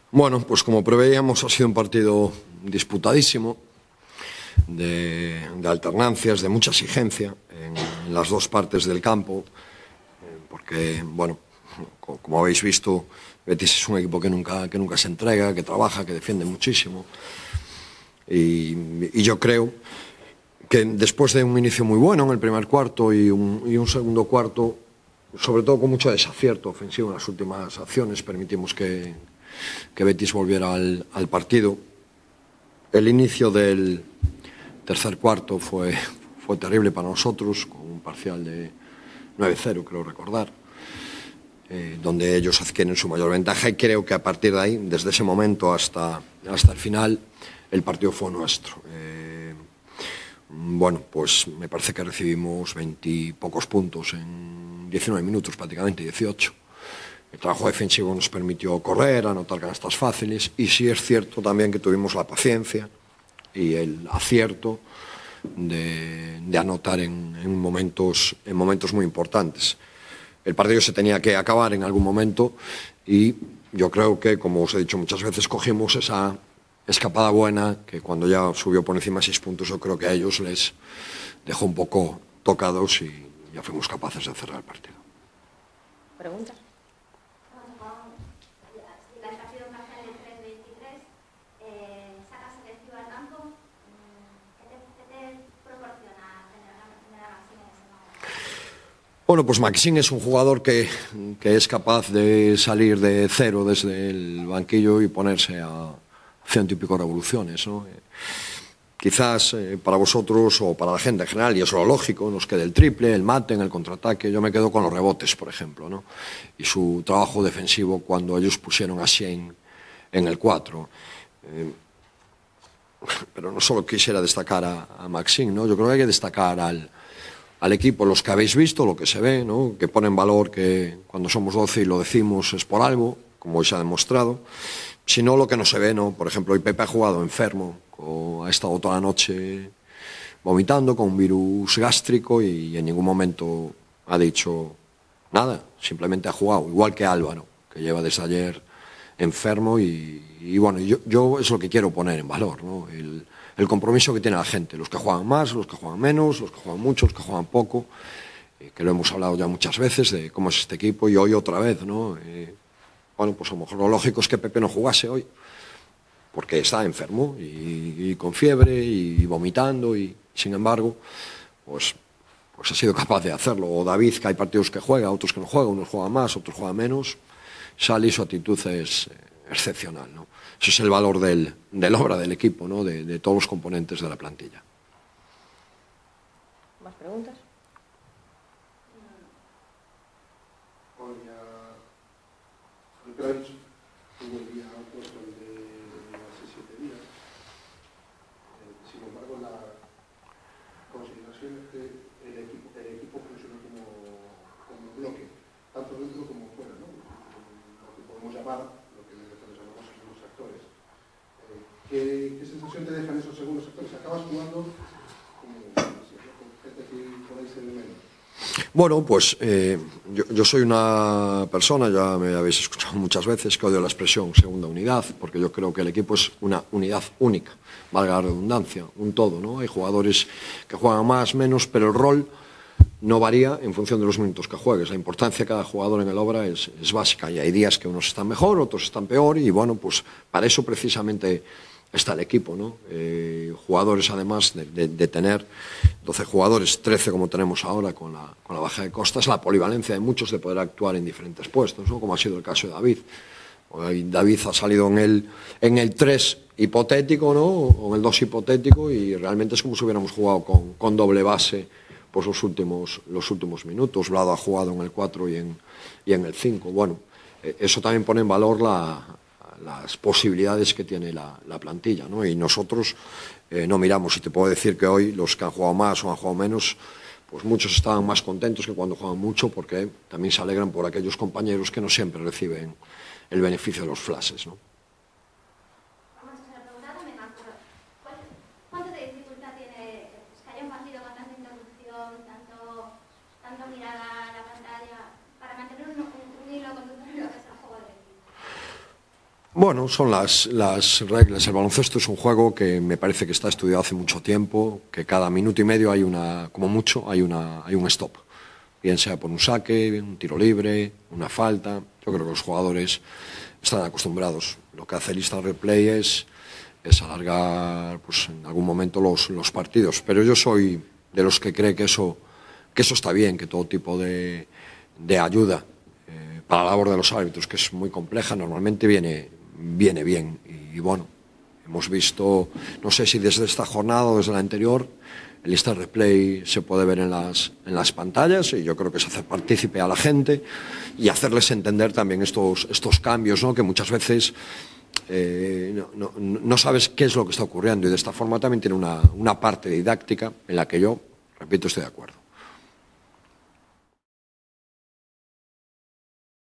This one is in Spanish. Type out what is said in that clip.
Bueno, pues como preveíamos, ha sido un partido disputadísimo, de alternancias, de mucha exigencia en las dos partes del campo, porque, bueno, como habéis visto, Betis es un equipo que nunca se entrega, que trabaja, que defiende muchísimo. Y yo creo que después de un inicio muy bueno en el primer cuarto y un segundo cuarto, sobre todo con mucho desacierto ofensivo en las últimas acciones, permitimos que Betis volviera al partido. El inicio del tercer cuarto fue terrible para nosotros, con un parcial de 9-0, creo recordar, donde ellos adquieren su mayor ventaja, y creo que a partir de ahí, desde ese momento hasta el final, el partido fue nuestro. Bueno, pues me parece que recibimos 20 y pocos puntos en 19 minutos, prácticamente 18. El trabajo defensivo nos permitió correr, anotar canastas fáciles, y sí es cierto también que tuvimos la paciencia y el acierto de anotar en momentos muy importantes. El partido se tenía que acabar en algún momento y yo creo que, como os he dicho muchas veces, cogimos esa escapada buena que cuando ya subió por encima de 6 puntos, yo creo que a ellos les dejó un poco tocados y ya fuimos capaces de cerrar el partido. ¿Preguntas? Bueno, pues Maxín es un jugador que es capaz de salir de cero desde el banquillo y ponerse a 100 y pico revoluciones, ¿no? Quizás para vosotros o para la gente en general, y es lo lógico, nos quede el triple, el mate en el contraataque. Yo me quedo con los rebotes, por ejemplo, ¿no? Y su trabajo defensivo cuando ellos pusieron a Shane en el 4. Pero no solo quisiera destacar a Maxín, ¿no? Yo creo que hay que destacar al equipo, los que habéis visto, lo que se ve, ¿no? Que pone en valor que cuando somos 12 y lo decimos es por algo, como hoy se ha demostrado, sino lo que no se ve, ¿no? Por ejemplo, hoy Pepe ha jugado enfermo, ha estado toda la noche vomitando con un virus gástrico y en ningún momento ha dicho nada, simplemente ha jugado, igual que Álvaro, que lleva desde ayer enfermo y bueno, yo es lo que quiero poner en valor, ¿no? El compromiso que tiene la gente, los que juegan más, los que juegan menos, los que juegan mucho, los que juegan poco, que lo hemos hablado ya muchas veces de cómo es este equipo, y hoy otra vez, ¿no? Bueno, pues a lo mejor lo lógico es que Pepe no jugase hoy, porque está enfermo y con fiebre y vomitando, y sin embargo, pues ha sido capaz de hacerlo. O David, que hay partidos que juega, otros que no juega, unos juegan más, otros juegan menos, sale y su actitud es excepcional, ¿no? Ese es el valor de la obra del equipo, ¿no? De todos los componentes de la plantilla. ¿Más preguntas? Tuvo el día opuesto el de hace 7 días. Sin embargo, la consideración es que el equipo funcionó como bloque, tanto dentro como fuera, ¿no? Lo que podemos llamar, lo que llamamos segundos actores. ¿Qué sensación te dejan esos segundos actores? Acabas jugando con gente que por ahí se ve menos. Bueno, pues yo soy una persona, ya me habéis escuchado muchas veces, que odio la expresión segunda unidad, porque yo creo que el equipo es una unidad única, valga la redundancia, un todo, ¿no? Hay jugadores que juegan más, menos, pero el rol no varía en función de los minutos que juegues. La importancia de cada jugador en el obra es básica, y hay días que unos están mejor, otros están peor, y bueno, pues para eso precisamente está el equipo, ¿no? Jugadores, además de tener 12 jugadores, 13 como tenemos ahora con la baja de costas, la polivalencia de muchos de poder actuar en diferentes puestos, ¿no? Como ha sido el caso de David. David ha salido en el 3 hipotético, ¿no? O en el 2 hipotético, y realmente es como si hubiéramos jugado con doble base pues los últimos minutos. Vlado ha jugado en el 4 y en el 5. Bueno, eso también pone en valor las posibilidades que tiene la plantilla, ¿no? Y nosotros no miramos, y te puedo decir que hoy los que han jugado más o han jugado menos, pues muchos estaban más contentos que cuando juegan mucho, porque también se alegran por aquellos compañeros que no siempre reciben el beneficio de los flashes, ¿no? ¿Cuánto de dificultad tiene que haya un partido con tanta interrupción, tanto mirar a la pantalla, para mantener un hilo conductor en lo que es el juego del equipo? Bueno, son las reglas. El baloncesto es un juego que me parece que está estudiado hace mucho tiempo, que cada minuto y medio hay como mucho, hay un stop. Bien sea por un saque, un tiro libre, una falta. Yo creo que los jugadores están acostumbrados. Lo que hace el instant replay es alargar, pues, en algún momento los partidos. Pero yo soy de los que cree que eso está bien, que todo tipo de ayuda para la labor de los árbitros, que es muy compleja, normalmente viene bien. Y bueno, hemos visto, no sé si desde esta jornada o desde la anterior, el instant replay se puede ver en las pantallas, y yo creo que es hacer partícipe a la gente y hacerles entender también estos cambios, ¿no? Que muchas veces no sabes qué es lo que está ocurriendo, y de esta forma también tiene una parte didáctica en la que yo, repito, estoy de acuerdo.